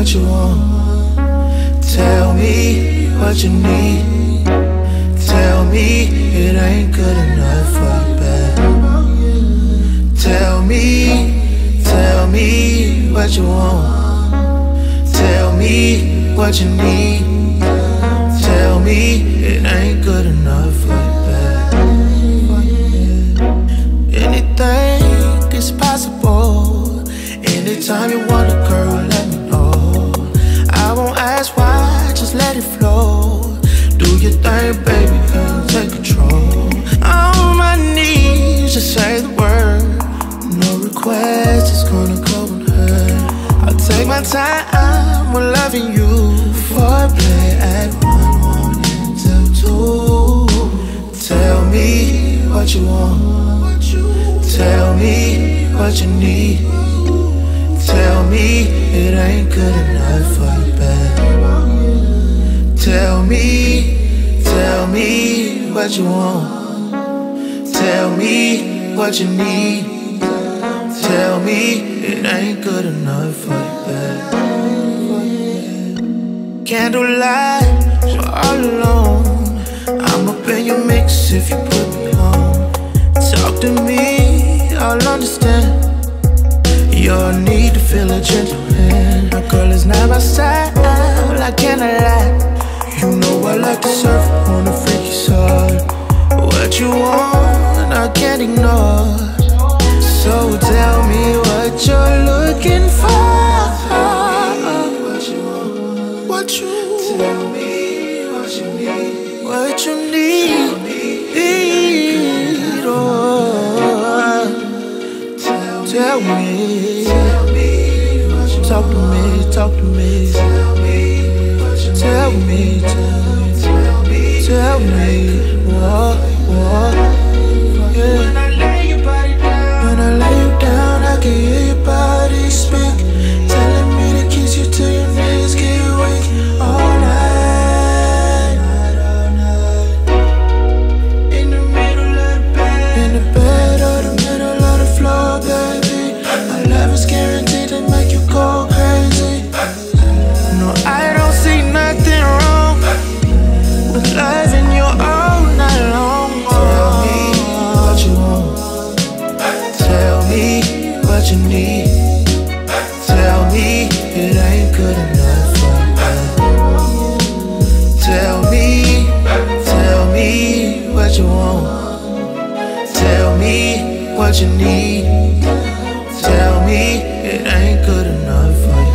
what you want. Tell me what you need. Tell me it ain't good enough for you, babe. Tell me what you want. Tell me what you need. Tell me it ain't good enough for you, babe. Anything is possible. Anytime you want a girl, let me know. I won't ask why, just let it flow. Do your thing, baby, girl, take control. On my knees, just say the word. No request is gonna go unheard. I'll take my time when loving you. Foreplay at 1 until 2. Tell me what you want. Tell me what you need. Tell me it ain't good enough for you, babe. Tell me what you want. Tell me what you need. Tell me it ain't good enough for you, babe. Candlelight, you're all alone. I'm up in your mix if you put me on. Talk to me, I'll understand your need to feel a gentle hand. My girl is not my style, I cannot lie. You know I like to surf on the freaky side. What you want, I can't ignore. So tell me what you're looking for. What you tell me what you need. What you need. Oh, tell me. Talk to me. Talk to me. Tell me. Tell me what. Yeah. When I lay you down, I can hear your body speak, telling me to kiss you till your knees get weak. All night, in the middle of the bed, in the bed or the middle of the floor, baby. My love is guaranteed to make you go crazy. No, I don't see nothing wrong with loving you all night long. Tell me what you want. Tell me what you need. Tell me it ain't good enough for you. Tell me what you want. Tell me what you need. Tell me it ain't good enough for you.